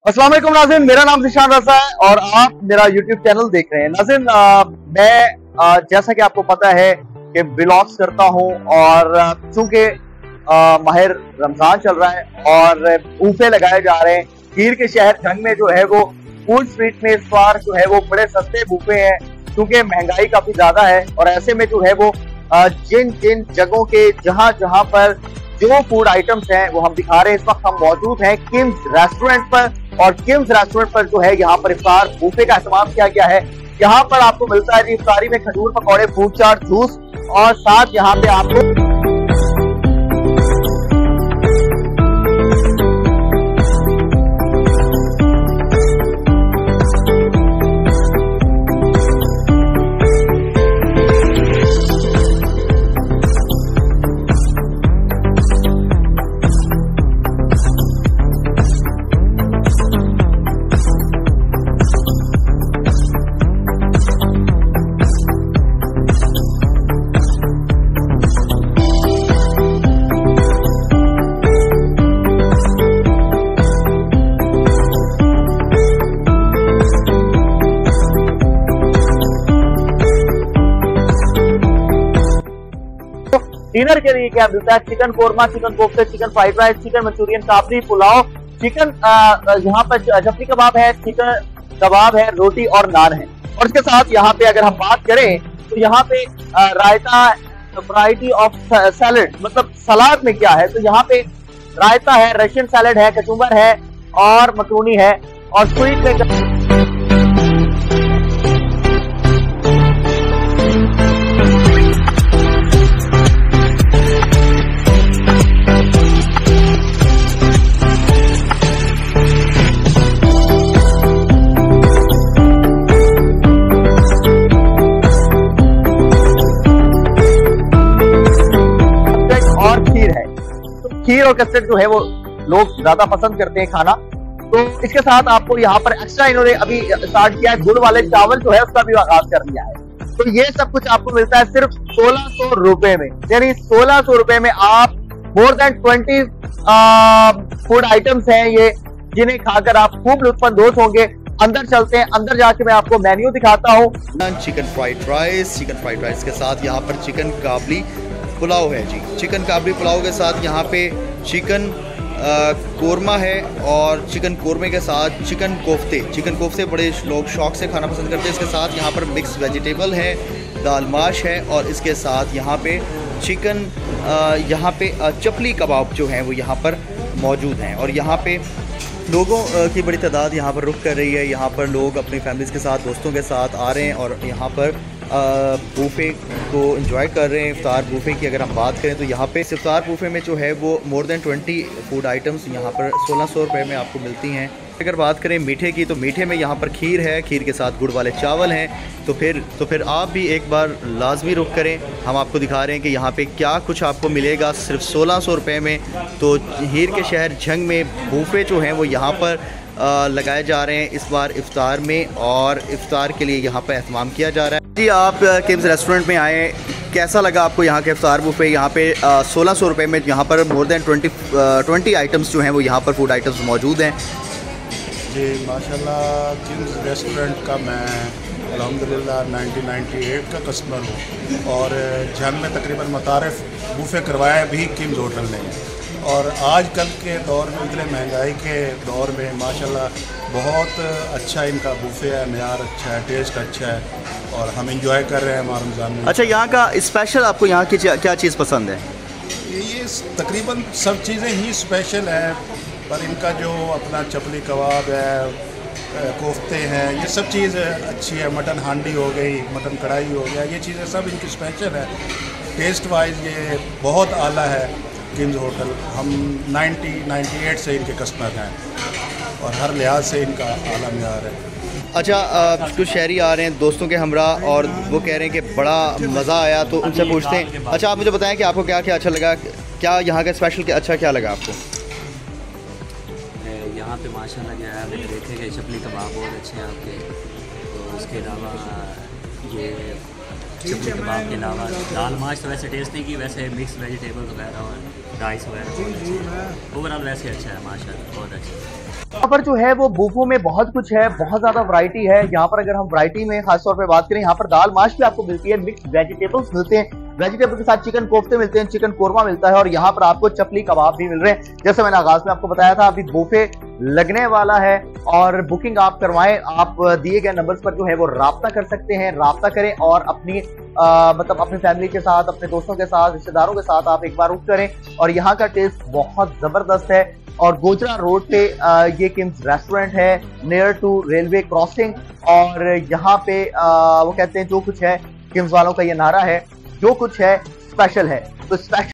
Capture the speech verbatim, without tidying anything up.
अस्सलाम वालेकुम नाज़रीन, मेरा नाम ज़ीशान रज़ा है और आप मेरा यूट्यूब चैनल देख रहे हैं। नाज़रीन, मैं आ, जैसा कि आपको पता है कि व्लॉग्स करता हूं और चूंकि माहिर रमजान चल रहा है और बूफे लगाए जा रहे हैं। खीर के शहर जंग में जो है वो फूड स्ट्रीट में इस बार जो है वो बड़े सस्ते बूफे हैं, क्योंकि महंगाई काफी ज्यादा है। और ऐसे में जो है वो आ, जिन जिन जगहों के जहां जहां पर जो फूड आइटम्स हैं वो हम दिखा रहे हैं। इस वक्त हम मौजूद हैं किम्स रेस्टोरेंट पर और किम्स रेस्टोरेंट पर जो है यहाँ पर इफ्तार बूफे का इस्तेमाल किया गया है। यहाँ पर आपको मिलता है जी इफ्तारी में खजूर पकौड़े, फ्रूट चाट, जूस और साथ यहाँ पे आपको डिनर के लिए क्या मिलता है। चिकन कोरमा, चिकन कोफ्ते, chicken fried rice, chicken Manchurian, काबरी, पुलाव, चिकन यहाँ पर जफरी कबाब है, चिकन कबाब है, रोटी और नान है। और इसके साथ यहाँ पे अगर हम बात करें तो यहाँ पे रायता, वैरायटी ऑफ सैलड, मतलब सलाद में क्या है तो यहाँ पे रायता है, रशियन सैलड है, कचुम्बर है और मकरूनी है। और स्वीट में खीर और कस्टर्ड जो है वो लोग ज्यादा पसंद करते हैं खाना। तो इसके साथ आपको यहाँ पर एक्स्ट्रा इन्होंने अभी स्टार्ट किया है, गुड़ वाले चावल जो है उसका भी आगाज कर दिया है। तो ये सब कुछ आपको मिलता है सिर्फ सोलह सौ रुपए में, यानी सोलह सौ रुपए में आप more than twenty food items हैं ये, जिन्हें खाकर आप खूब लुत्फानंदोज होंगे। अंदर चलते हैं, अंदर जाके मैं आपको मेन्यू दिखाता हूँ। Chicken fried rice, chicken fried rice के साथ यहाँ पर चिकन काबली पुलाव है जी। चिकन काबली पुलाव के साथ यहाँ पे चिकन कोरमा है और चिकन कोरमे के साथ चिकन कोफ्ते। चिकन कोफ्ते बड़े लोग शौक से खाना पसंद करते हैं। इसके साथ यहाँ पर मिक्स वेजिटेबल है, दाल माश है और इसके साथ यहाँ पे चिकन यहाँ पे चपली कबाब जो हैं वो यहाँ पर मौजूद हैं। और यहाँ पे लोगों की बड़ी तादाद यहाँ पर रुक कर रही है। यहाँ पर लोग अपनी फैमिलीज़ के साथ, दोस्तों के साथ आ रहे हैं और यहाँ पर बूफे को एंजॉय कर रहे हैं। इफ्तार बूफे की अगर हम बात करें तो यहाँ पे इफ्तार बूफे में जो है वो more than twenty food items यहाँ पर सोलह सौ रुपये में आपको मिलती हैं। अगर बात करें मीठे की तो मीठे में यहाँ पर खीर है, खीर के साथ गुड़ वाले चावल हैं। तो फिर तो फिर आप भी एक बार लाजमी रुक करें। हम आपको दिखा रहे हैं कि यहाँ पे क्या कुछ आपको मिलेगा सिर्फ सोलह सौ रुपये में। तो हीर के शहर जंग में बूफे जो हैं वो यहाँ पर आ, लगाए जा रहे हैं इस बार इफ्तार में, और इफ्तार के लिए यहाँ पर एहतमाम किया जा रहा है। जी, आप किम्स रेस्टोरेंट में आए, कैसा लगा आपको यहाँ के इफ्तार बुफे? यहाँ पे सोलह सौ रुपये में यहाँ पर more than twenty twenty items जो हैं वो यहाँ पर फूड आइटम्स मौजूद हैं। जी माशाल्लाह, किम्स रेस्टोरेंट का मैं अल्हम्दुलिल्लाह नाइनटीन नाइंटी एट का कस्टमर हूँ और जंग में तकरीबन मुतारिफ बूफे करवाया भी किम्स होटल ने। और आजकल के दौर में, इतने महंगाई के दौर में माशाल्लाह बहुत अच्छा इनका बूफे है, मेयार अच्छा है, टेस्ट अच्छा है और हम इंजॉय कर रहे हैं हमारे रमज़ान में। अच्छा, यहाँ का स्पेशल आपको यहाँ की क्या चीज़ पसंद है? ये तकरीबन सब चीज़ें ही स्पेशल हैं, पर इनका जो अपना चपली कबाब है, कोफ्ते हैं, ये सब चीज़ अच्छी है। मटन हांडी हो गई, मटन कढ़ाई हो गया, ये चीज़ें सब इनकी स्पेशल है। टेस्ट वाइज ये बहुत आला है किम्स होटल। हम नाइंटी नाइंटी एट से इनके कस्टमर हैं और हर लिहाज से इनका आला मेयार है। अच्छा, कुछ शहरी आ रहे हैं दोस्तों के हमरा और वो कह रहे हैं कि बड़ा मज़ा आया, तो उनसे पूछते हैं। अच्छा, आप मुझे बताएं कि आपको क्या क्या अच्छा लगा, क्या यहाँ का स्पेशल क्या अच्छा क्या लगा आपको? यहाँ पे माशाल्लाह जो है मैंने देखे कि चपली कबाब बहुत अच्छे हैं आपके। तो उसके अलावा ये चपली कबाब के अलावा दाल माश तो वैसे टेस्ट नहीं की, वैसे मिक्स वेजिटेबल वगैरह और राइस वगैरह ओवरऑल वैसे अच्छा है माशाल्लाह, बहुत अच्छा है। यहाँ पर जो है वो बूफो में बहुत कुछ है, बहुत ज्यादा वैरायटी है। यहाँ पर अगर हम वैरायटी में खासतौर पे बात करें, यहाँ पर दाल माश भी आपको मिलती है, मिक्स वेजिटेबल्स मिलते हैं, वेजिटेबल के साथ चिकन कोफ्ते मिलते हैं, चिकन कोरमा मिलता है और यहाँ पर आपको चपली कबाब भी मिल रहे हैं। जैसे मैंने आगाज में आपको बताया था, अभी बूफे लगने वाला है और बुकिंग आप करवाएं। आप दिए गए नंबर्स पर जो है वो राब्ता कर सकते हैं, राब्ता करें और अपनी आ, मतलब अपनी फैमिली के साथ, अपने दोस्तों के साथ, रिश्तेदारों के साथ आप एक बार रुक करें। और यहाँ का टेस्ट बहुत जबरदस्त है। और गोजरा रोड पे आ, ये किम्स रेस्टोरेंट है, नियर टू रेलवे क्रॉसिंग। और यहाँ पे आ, वो कहते हैं जो कुछ है, किम्स वालों का ये नारा है, जो कुछ है स्पेशल है। तो स्पेशल